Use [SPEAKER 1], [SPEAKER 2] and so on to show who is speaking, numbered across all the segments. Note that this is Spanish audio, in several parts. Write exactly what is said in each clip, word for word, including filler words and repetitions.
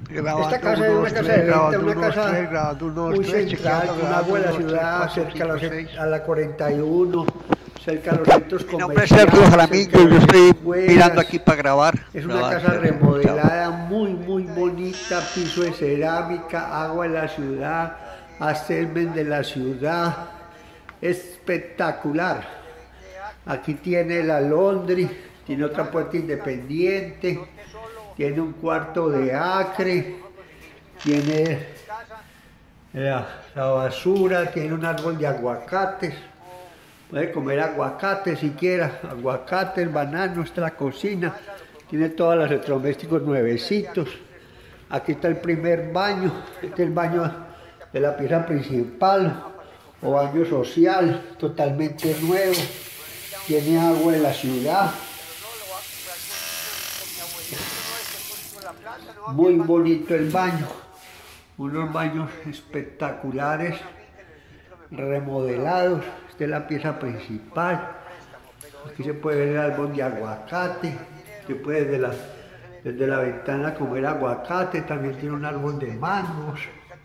[SPEAKER 1] Esta
[SPEAKER 2] Grabando
[SPEAKER 1] casa es
[SPEAKER 2] unos
[SPEAKER 1] una casa
[SPEAKER 2] tres,
[SPEAKER 1] de venta,
[SPEAKER 2] grabando
[SPEAKER 1] una
[SPEAKER 2] unos
[SPEAKER 1] casa
[SPEAKER 2] tres, grabando unos
[SPEAKER 1] muy
[SPEAKER 2] tres,
[SPEAKER 1] central,
[SPEAKER 2] chequeando,
[SPEAKER 1] con
[SPEAKER 2] grabando
[SPEAKER 1] agua de la
[SPEAKER 2] unos tres,
[SPEAKER 1] ciudad,
[SPEAKER 2] cuatro,
[SPEAKER 1] cerca a,
[SPEAKER 2] cinco,
[SPEAKER 1] los,
[SPEAKER 2] seis.
[SPEAKER 1] a la cuarenta y uno, cerca a los centros
[SPEAKER 2] Mi nombre es Sergio
[SPEAKER 1] comerciales,
[SPEAKER 2] Jaramillo,
[SPEAKER 1] cerca de
[SPEAKER 2] yo
[SPEAKER 1] las
[SPEAKER 2] estoy mirando
[SPEAKER 1] escuelas.
[SPEAKER 2] aquí para grabar.
[SPEAKER 1] Es una
[SPEAKER 2] Grabar,
[SPEAKER 1] casa
[SPEAKER 2] Sergio. Chao.
[SPEAKER 1] remodelada, muy, muy bonita, piso de cerámica, agua de la ciudad, asfalto de la ciudad, espectacular. Aquí tiene la laundry, tiene otra puerta independiente, tiene un cuarto de acre, tiene la, la basura, tiene un árbol de aguacates, puede comer aguacate si quiera, aguacates, bananos, está la cocina, tiene todos los electrodomésticos nuevecitos. Aquí está el primer baño, este es el baño de la pieza principal o baño social, totalmente nuevo, tiene agua en la ciudad. Muy bonito el baño, unos baños espectaculares, remodelados. Esta es la pieza principal. Aquí se puede ver el árbol de aguacate, se puede desde la, desde la ventana comer aguacate, también tiene un árbol de mangos.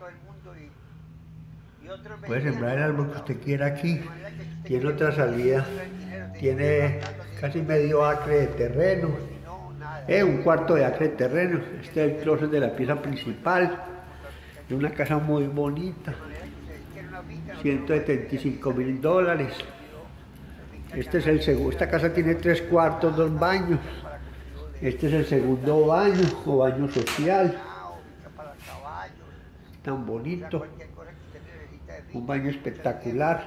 [SPEAKER 1] Puede sembrar el árbol que usted quiera aquí. Tiene otra salida, tiene casi medio acre de terreno. Eh, un cuarto de acre de terreno. Este es el closet de la pieza principal. Es una casa muy bonita. ciento setenta y cinco mil dólares. Este es el segundo. Esta casa tiene tres cuartos, dos baños. Este es el segundo baño o baño social. Tan bonito. Un baño espectacular.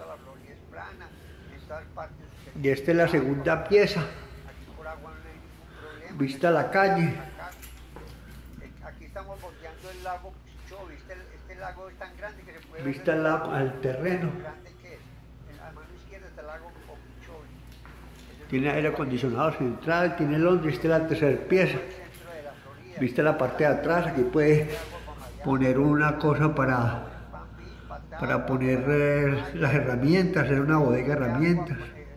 [SPEAKER 1] Y esta es la segunda pieza. Vista a la calle.
[SPEAKER 3] Aquí estamos volteando el lago Pichó, ¿viste? Este lago es tan grande que se puede ver.
[SPEAKER 1] Vista al, al terreno.
[SPEAKER 3] Grande que es. A la mano izquierda está el lago Pichó.
[SPEAKER 1] Tiene aire acondicionado central, tiene Londres, esta es la tercera pieza. Vista la parte de atrás, aquí puede poner una cosa para, para poner eh, las herramientas, hacer una bodega de herramientas.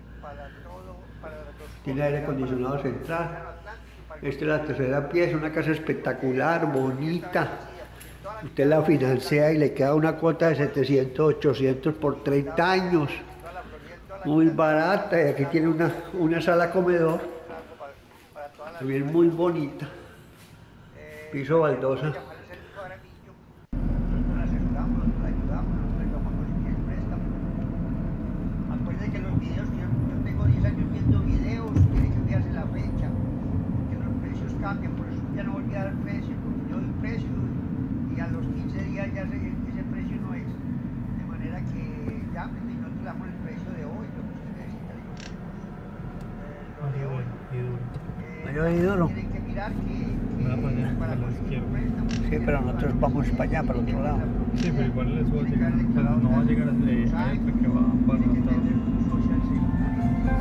[SPEAKER 1] Tiene aire acondicionado central. Esta es la tercera pieza, una casa espectacular, bonita. Usted la financia y le queda una cuota de setecientos, ochocientos por treinta años. Muy barata. Y aquí tiene una, una sala comedor. También muy bonita. Piso baldosa.
[SPEAKER 3] Acuérdense que los videos, yo, yo tengo diez años viendo videos, tiene que fijarse la fecha, porque los precios cambian, por eso ya no volví a dar precio, porque yo doy precio y a los quince días ya ese, ese precio no es. De manera que llamen y nosotros le damos el precio de hoy, lo que usted necesita. Lo de hoy.
[SPEAKER 1] Mayor y duro.
[SPEAKER 3] Tienen que mirar que, que
[SPEAKER 4] Va para allá,
[SPEAKER 3] para
[SPEAKER 4] a la
[SPEAKER 3] conseguir
[SPEAKER 4] izquierda.
[SPEAKER 3] préstamo.
[SPEAKER 1] Sí, pero nosotros vamos para allá, para el otro lado.
[SPEAKER 4] Sí, pero igual les voy a llegar, pues no va a llegar de ahí hasta que va para
[SPEAKER 3] Tiene que
[SPEAKER 4] Estados
[SPEAKER 3] tener
[SPEAKER 4] Unidos.
[SPEAKER 3] un social security,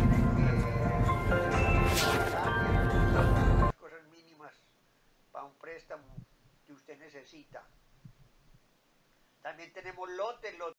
[SPEAKER 3] tiene que cosas mínimas para un préstamo que usted necesita. También tenemos lotes, lotes.